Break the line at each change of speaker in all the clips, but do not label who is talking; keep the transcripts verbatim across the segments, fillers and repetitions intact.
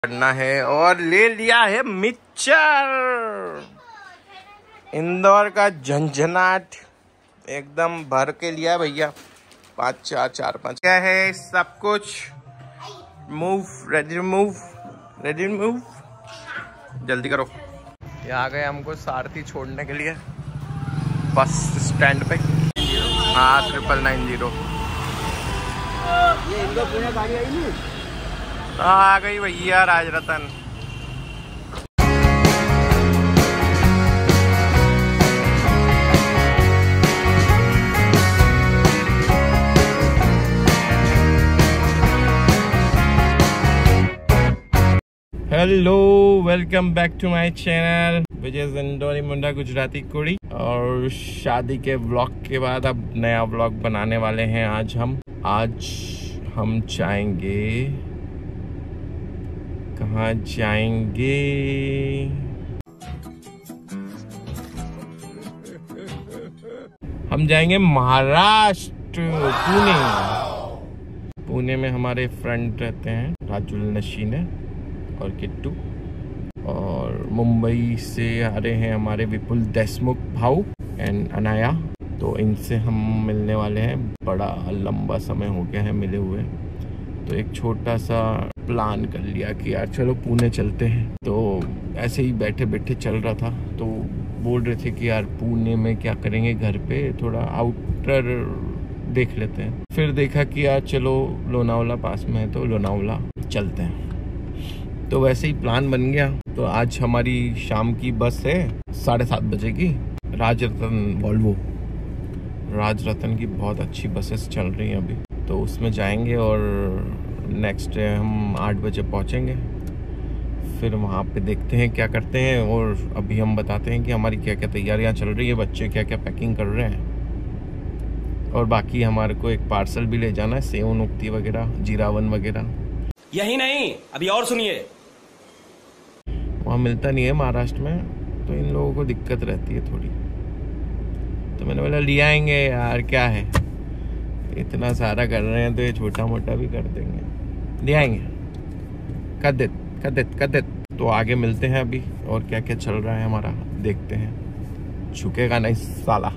करना है और ले लिया है मिक्सचर। इंदौर का झंझनाट एकदम भर के लिया भैया। पाँच चार चार पाँच क्या है सब कुछ। Move ready move ready move जल्दी करो। ये आ गए हमको सारथी छोड़ने के लिए बस स्टैंड पे। हाँ ट्रिपल नाइन जीरो
ये इंदौर पुणे गाड़ी आई नहीं।
आ गई भैया Rajratan. Hello welcome back to my channel Vijay जिंदोरी मुंडा गुजराती कुड़ी। और शादी के व्लॉग के बाद अब नया व्लॉग बनाने वाले हैं। आज हम आज हम जाएंगे कहाँ जाएंगे। हम जाएंगे महाराष्ट्र पुणे। पुणे में हमारे फ्रेंड रहते हैं राजुल नशीने और किट्टू। और मुंबई से आ रहे हैं हमारे विपुल देशमुख भाऊ एंड अनाया। तो इनसे हम मिलने वाले हैं। बड़ा लंबा समय हो गया है मिले हुए। तो एक छोटा सा प्लान कर लिया कि यार चलो पुणे चलते हैं। तो ऐसे ही बैठे बैठे चल रहा था तो बोल रहे थे कि यार पुणे में क्या करेंगे, घर पे थोड़ा आउटर देख लेते हैं। फिर देखा कि यार चलो लोनावला पास में है तो लोनावला चलते हैं। तो वैसे ही प्लान बन गया। तो आज हमारी शाम की बस है साढ़े सात बजे की राजरतन वॉल्वो। राजरतन की बहुत अच्छी बसेस चल रही हैं अभी। तो उसमें जाएंगे और नेक्स्ट डे हम आठ बजे पहुंचेंगे। फिर वहाँ पे देखते हैं क्या करते हैं। और अभी हम बताते हैं कि हमारी क्या क्या तैयारियाँ चल रही है, बच्चे क्या क्या पैकिंग कर रहे हैं। और बाकी हमारे को एक पार्सल भी ले जाना है, सेव नुक्ति वगैरह जीरावन वगैरह।
यही नहीं अभी और सुनिए।
वहाँ मिलता नहीं है महाराष्ट्र में तो इन लोगों को दिक्कत रहती है थोड़ी। तो मैंने बोला ले आएंगे यार, क्या है इतना सारा कर रहे हैं तो ये छोटा मोटा भी कर देंगे, ले आएंगे कर दे कर दे कर दे। तो आगे मिलते हैं अभी और क्या क्या चल रहा है हमारा देखते हैं। झुकेगा नहीं साला।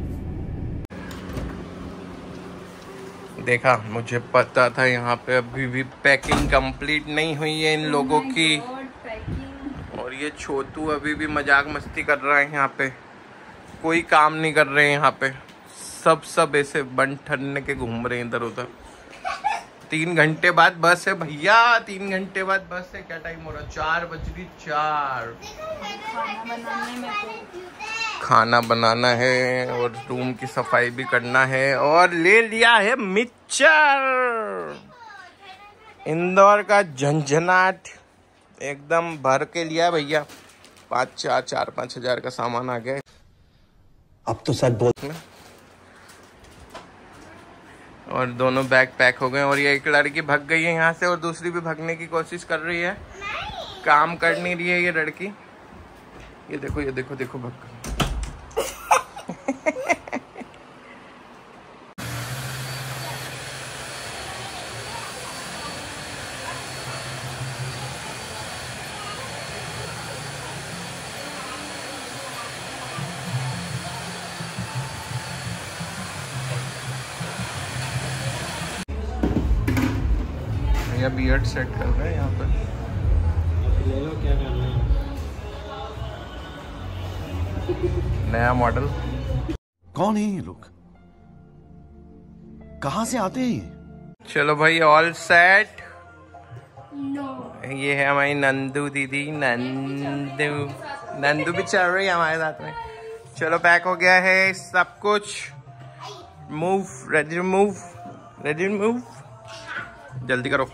देखा मुझे पता था यहाँ पे अभी भी पैकिंग कंप्लीट नहीं हुई है इन लोगों की। और ये छोटू अभी भी मजाक मस्ती कर रहा है यहाँ पे। कोई काम नहीं कर रहे हैं यहाँ पे। सब सब ऐसे बन ठनने के घूम रहे हैं इधर उधर। तीन घंटे बाद बस है भैया, तीन घंटे बाद बस है। क्या टाइम हो रहा है? चार बज रही चार। खाना बनाना है और रूम की सफाई भी करना है। और ले लिया है मिक्सचर। इंदौर का झंझनाट एकदम भर के लिया भैया। पाँच चार चार पाँच हजार का सामान आ गया।
अब तो सच बोल।
और दोनों बैग पैक हो गए। और ये एक लड़की भग गई है यहाँ से और दूसरी भी भगने की कोशिश कर रही है। काम कर नहीं रही है ये लड़की। ये देखो ये देखो देखो भग गई। बियर्ड सेट कर रहे हैं यहाँ पर।
ले लो क्या करना है।
नया मॉडल।
कौन है ये लोग, कहाँ से आते हैं?
चलो भाई ऑल सेट। no. ये है हमारी नंदू दीदी। नंदू नंदू भी चल रही है हमारे साथ में। चलो पैक हो गया है सब कुछ। Move ready move ready move जल्दी करो।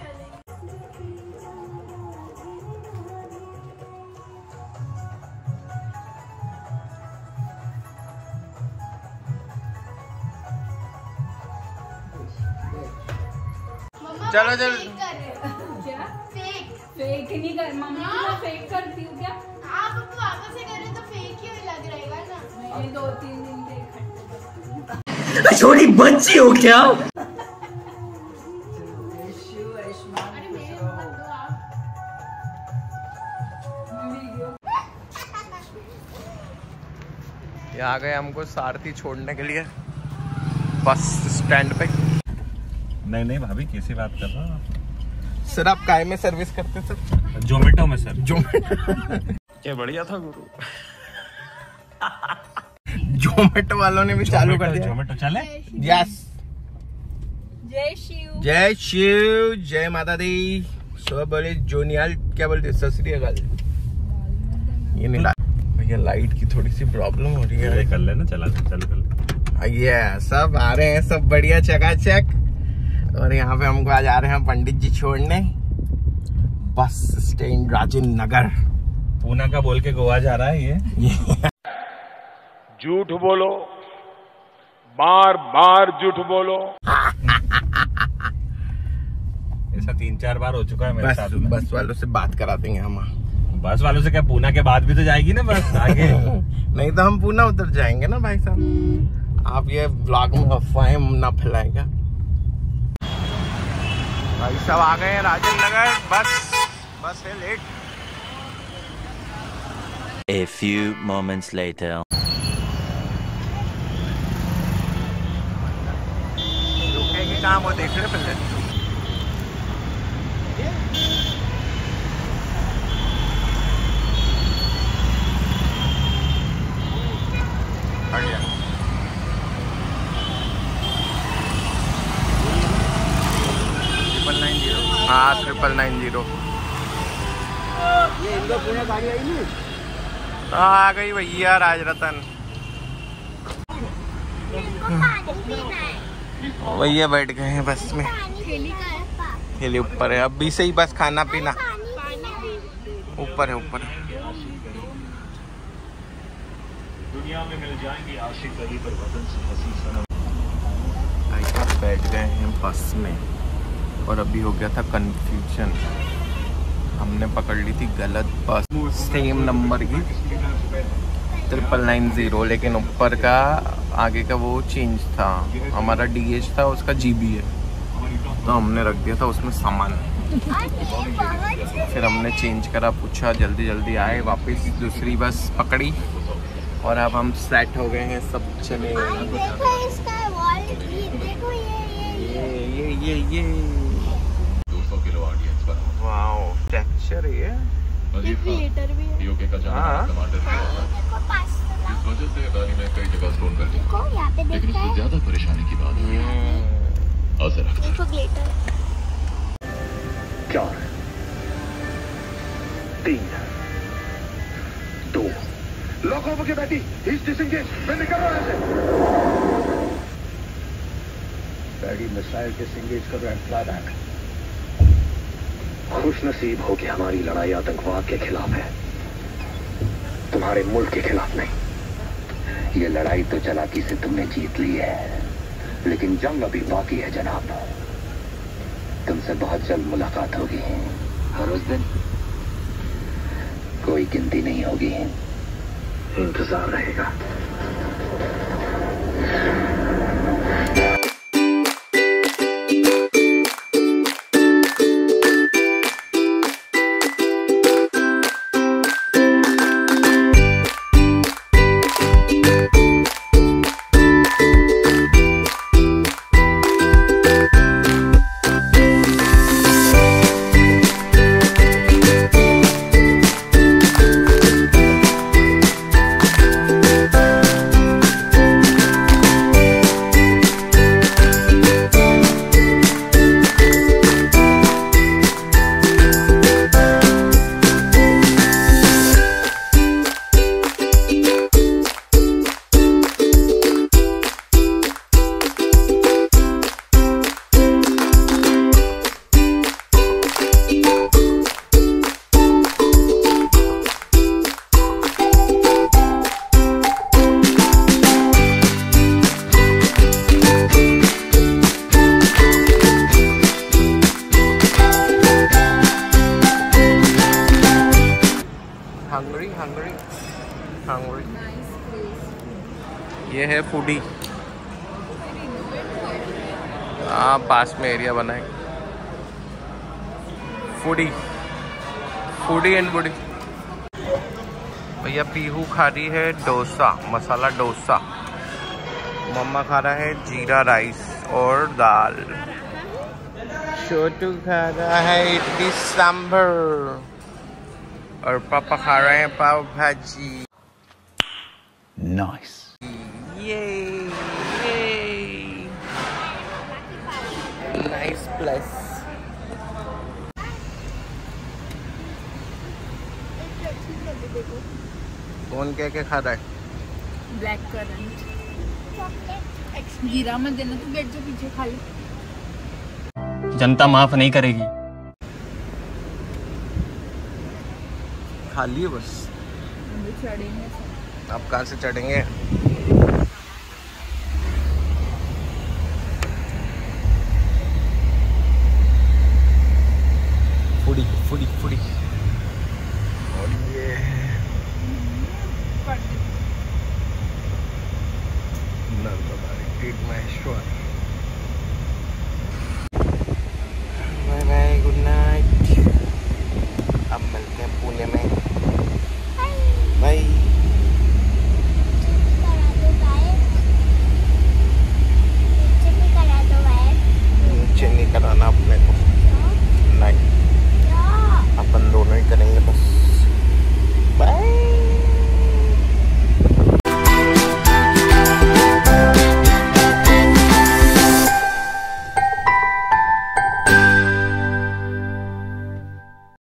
चलो चलो
क्या फेक फेक नहीं कर मम्मी मैं फेक करती हूँ क्या? आप पापा से करें तो फेक ही लग रहेगा ना। मैं दो तीन दिन के इकट्ठे
छोटी बच्ची हो क्या?
ये आ गए हमको सारथी छोड़ने के लिए बस स्टैंड पे।
नहीं नहीं भाभी कैसी बात कर रहा हो?
सर आप काय में सर्विस करते सर?
जोमेटो में सर।
जोमेटो
क्या बढ़िया था गुरु।
जोमेटो वालों ने भी चालू कर दिया।
जोमेटो चले।
यस।
जय शिव।
जय शिव, जय माता दी। सब बोले जोनियाल क्या बोलते सत श्री अकाल। ये नहीं ला भैया, लाइट की थोड़ी सी प्रॉब्लम हो रही है।
कर लेना, चला चालू कर ले।
ये सब आ रहे हैं, सब बढ़िया चकाचक। और यहाँ पे हमको आज आ रहे हैं पंडित जी छोड़ने बस स्टैंड राजेंद्र नगर।
पूना का बोल के गोवा जा रहा है ये।
झूठ बोलो, बार बार झूठ बोलो।
ऐसा तीन चार बार हो चुका है मेरे
बस,
साथ में।
बस वालों से बात करा देंगे हम।
बस वालों से क्या, पूना के बाद भी तो जाएगी ना बस आगे।
नहीं तो हम पूना उतर जाएंगे ना भाई साहब। आप ये ब्लॉग में अफवाहें ना फैलाएगा। भाई साहब आ गए हैं राजेंद्र नगर। बस बस है late.
A few moments later.
रुकेगी कहाँ वो देख रहे पहले। Triple nine zero. हाँ ट्रिपल नाइन जीरो।
ये इंदौर पुणे गाड़ी आई नहीं?
आ गई भैया राजरतन। भैया बैठ गए हैं बस में। थैली ऊपर है, अभी से ही बस खाना पीना ऊपर है ऊपर है।
दुनिया में मिल जाएंगे आशिक गली पर वतन से हंसी सनम।
बैठ गए हैं बस में और अभी हो गया था कंफ्यूजन। हमने पकड़ ली थी गलत बस, सेम नंबर की ट्रिपल नाइन जीरो, लेकिन ऊपर का आगे का वो चेंज था। हमारा डीएच था, उसका जीबी है, तो हमने रख दिया था उसमें सामान। फिर हमने चेंज करा, पूछा, जल्दी जल्दी आए वापस, दूसरी बस पकड़ी और अब हम सेट हो गए हैं, सब चले।
देखो इसका वॉल, ये देखो ये ये
ये ये ये
दो सौ किलो ऑडियंस पर
वाओ टेक्सचर है ये।
ये क्रिएटर भी है।
यूके का जाना टमाटर
देखो पास्ता।
इस वजह से गाड़ी में कई जगह स्टोन कर दी,
देखो यहाँ पे
लेकिन
दिखता
इससे
है।
ज्यादा परेशानी की बात है असर
देखो ग्लिटर।
चार, तीन, दो, लॉक हो के बैठी। इस डिसएंगेज, मैं निकल रहा हूं ऐसे। बैडी मिसाइल डिसएंगेज कर रहा है, फ्लाई बैक। खुश नसीब हो कि हमारी लड़ाई आतंकवाद के खिलाफ है, तुम्हारे मुल्क के खिलाफ नहीं।
ये लड़ाई तो चालाकी से तुमने जीत ली है, लेकिन जंग अभी बाकी है जनाब। तुमसे बहुत जल्द मुलाकात होगी और उस दिन कोई गिनती नहीं होगी,
इंतजार रहेगा।
हंगरी हंगरी हंगरी ये है फूडी। हाँ पास में एरिया बना है, फूडी फूडी एंड फूडी। भैया पीहू खा रही है डोसा, मसाला डोसा। मम्मा खा रहा है जीरा राइस और दाल। छोटू खा रहा है इडली सांभर और पापा खा रहे हैं पाव भाजी।
नाइस।
ये नाइस प्लस। कौन क्या क्या खा रहा है?
Black currant. गिरा मत देना, तू बैठ जा पीछे खा ले।
जनता माफ नहीं करेगी।
खा लिए बस।
चढ़ेंगे
आप कहाँ से चढ़ेंगे? फुड़ी फुड़ी फुड़ी।